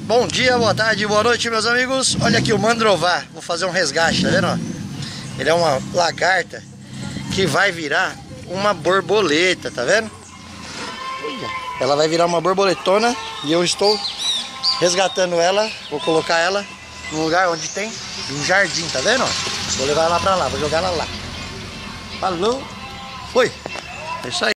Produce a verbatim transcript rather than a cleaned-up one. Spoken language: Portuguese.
Bom dia, boa tarde, boa noite, meus amigos. Olha aqui o mandrová. Vou fazer um resgate, tá vendo? Ele é uma lagarta que vai virar uma borboleta, tá vendo? Ela vai virar uma borboletona e eu estou resgatando ela. Vou colocar ela no lugar onde tem um jardim, tá vendo? Vou levar ela pra lá, vou jogar ela lá. Falou, foi. É isso aí.